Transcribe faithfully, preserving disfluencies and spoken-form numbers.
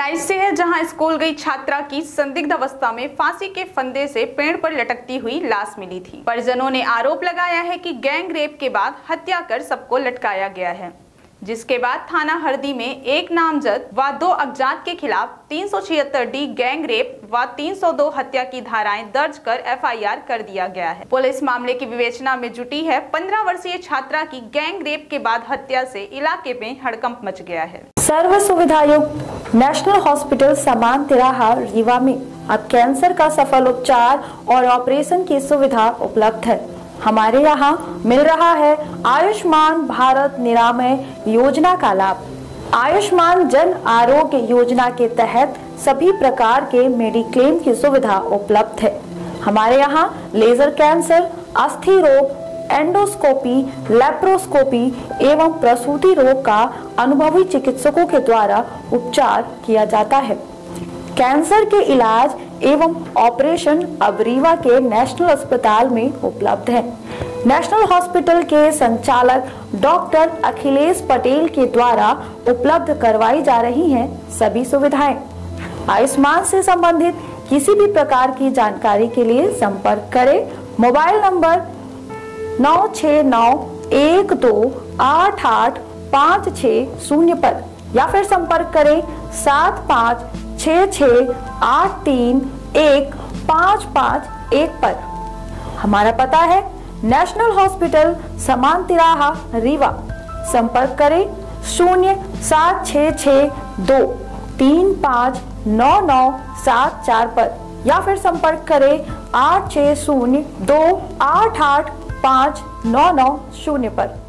बहराइच से है, जहां स्कूल गई छात्रा की संदिग्ध अवस्था में फांसी के फंदे से पेड़ पर लटकती हुई लाश मिली थी। परिजनों ने आरोप लगाया है कि गैंग रेप के बाद हत्या कर सबको लटकाया गया है, जिसके बाद थाना हरदी में एक नामजद व दो अज्ञात के खिलाफ तीन सौ छिहत्तर डी गैंग रेप व तीन सौ दो हत्या की धाराएं दर्ज कर एफ आई आर कर दिया गया है। पुलिस मामले की विवेचना में जुटी है। पंद्रह वर्षीय छात्रा की गैंग रेप के बाद हत्या से इलाके में हड़कंप मच गया है। सर्व सुविधायुक्त नेशनल हॉस्पिटल समान तिराहा रीवा में अब कैंसर का सफल उपचार और ऑपरेशन की सुविधा उपलब्ध है। हमारे यहाँ मिल रहा है आयुष्मान भारत निरामय योजना का लाभ। आयुष्मान जन आरोग्य योजना के तहत सभी प्रकार के मेडिक्लेम की सुविधा उपलब्ध है। हमारे यहाँ लेजर कैंसर, अस्थि रोग, एंडोस्कोपी, लेप्रोस्कोपी एवं प्रसूति रोग का अनुभवी चिकित्सकों के द्वारा उपचार किया जाता है। कैंसर के इलाज एवं ऑपरेशन अब रीवा के नेशनल अस्पताल में उपलब्ध है। नेशनल हॉस्पिटल के संचालक डॉक्टर अखिलेश पटेल के द्वारा उपलब्ध करवाई जा रही हैं सभी सुविधाएं। आयुष्मान से संबंधित किसी भी प्रकार की जानकारी के लिए संपर्क करें मोबाइल नंबर नौ छः नौ एक दो आठ आठ पाँच छः शून्य पर या फिर संपर्क करें सात पाँच छः छः आठ तीन एक पाँच पाँच एक पर। हमारा पता है नेशनल हॉस्पिटल समान तिराहा रीवा। संपर्क करें शून्य सात छः छः दो तीन पाँच नौ नौ सात चार पर या फिर संपर्क करें आठ छः शून्य दो आठ आठ पाँच नौ नौ शून्य पर।